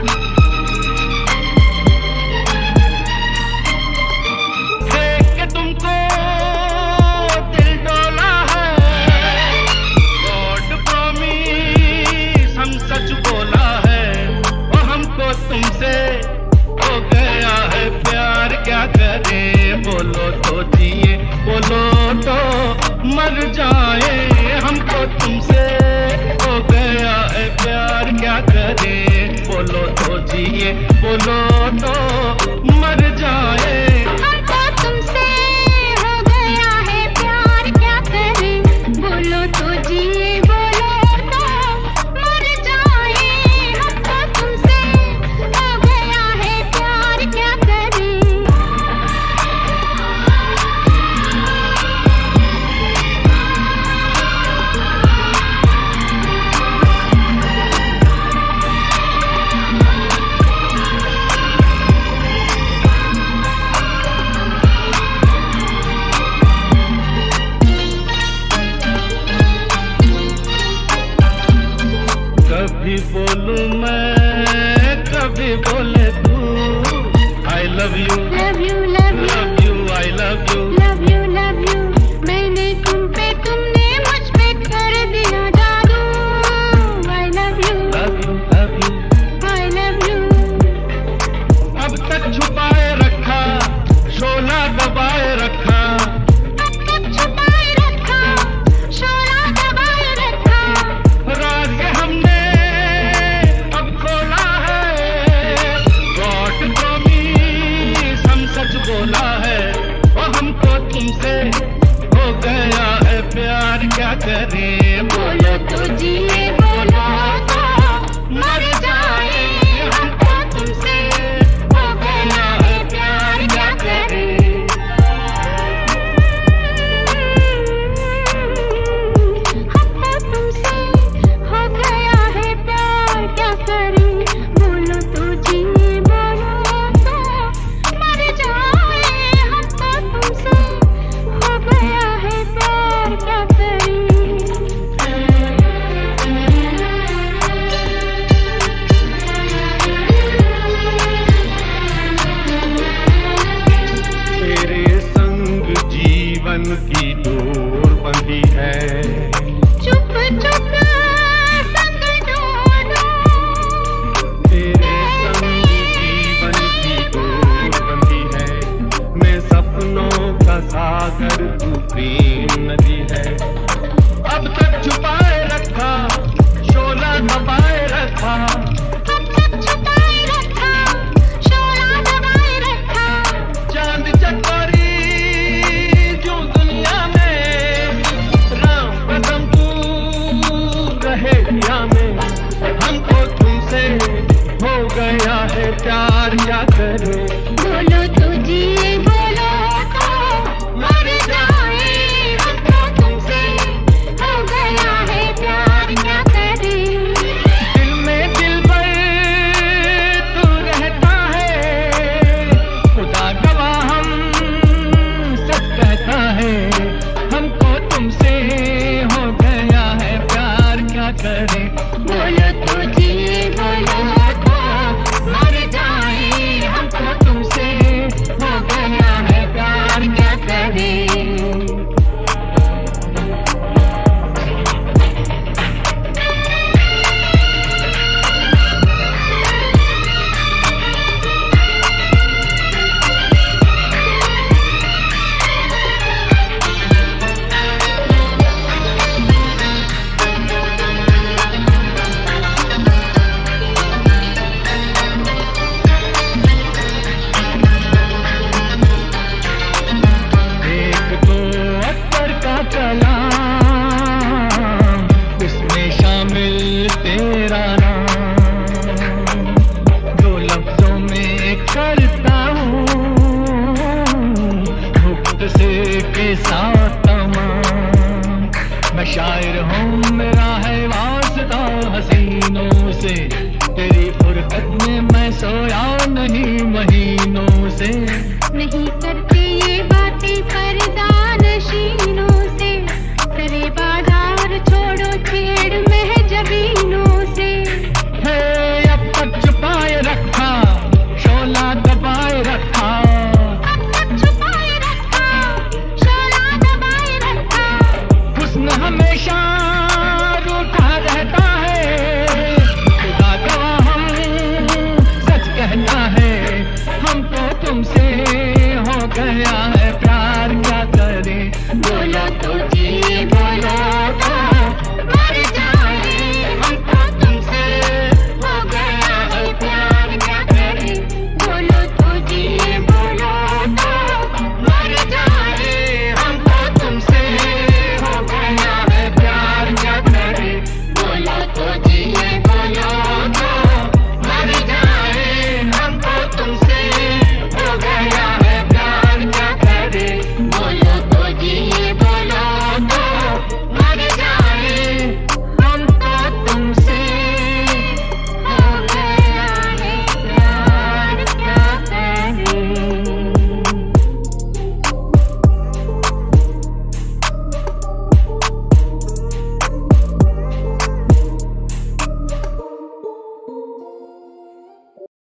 बोलो तो जिए, बोलो तो मर जाए, हमको तुमसे हो गया है प्यार, क्या करें। बोलो तो जिए, बोलो तो मर जाए, हमको तुमसे हो गया है प्यार, क्या करें। बोलो तो जिए, बोलो तो मर जाए, हमको तुमसे हो गया है प्यार, क्या करें। कभी बोलूं मैं, कभी बोले तू, I love you, love you love you love you, I love you, love you love you. मैंने तुम पे, तुमने मुझ पे कर दिया जादू। I love you, love you, love you। I love you। अब तक छुपाए रखा, शोला दबाए रखा, अब तक छुपाए रखा, शोला दबाए रखा, राज ये हमने अब खोला है। गॉड प्रॉमिस हम सच बोला है, और हमको तुमसे हो गया है प्यार, क्या करें। बोलो तो जिए, बोलो तो मर जाए, हमको तुमसे हो गया है प्यार, क्या करें। हमको तुमसे हो गया है प्यार, क्या करें। बोलो तो जिए, बोलो तो मर जाए, हमको तुमसे हो गया है प्यार, क्या करें। तेरे संग जीवन की डोर बंधी है, चुप चुप संग डोलो, तेरे संग जीवन की डोर बंधी है। मैं सपनों का सागर, तू प्रेम नदी है। अब तक छुपाए रखा, शोला दबाए रखा, अब तक छुपाए रखा, शोला दबाए रखा, चांद चकोरी जो दुनिया में, राम कसम तू रहे दिया में। हमको तुमसे हो गया है प्यार, क्या करें। बोलो तो जिए, बोलो तो मर जाए, हमको तुमसे हो गया है प्यार, क्या करें। दिल में दिल भर तू रहता है, खुदा गवाह हम सब कहता है। हमको तुमसे हो गया है प्यार, क्या करें। बोलो तो जिए, बोलो तो मर जाए, हमको तुमसे हो गया है प्यार, क्या करें। एक तो अत्तर का कलाम, उसमें शामिल तेरा नाम, दो लफ्जों में करता हूँ मुक्त से के साथ तमाम। मैं शायर हूँ, मेरा है वास्ता हसीनों से, तेरी फुरकत में मैं सोया नहीं महीनों से।